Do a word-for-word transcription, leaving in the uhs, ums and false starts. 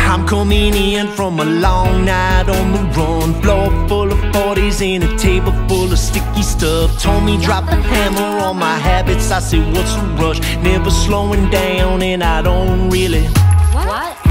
I'm coming in from a long night on the run. Floor full of forties and a table full of sticky stuff. Told me drop the hammer on my habits. I said what's the rush? Never slowing down and I don't really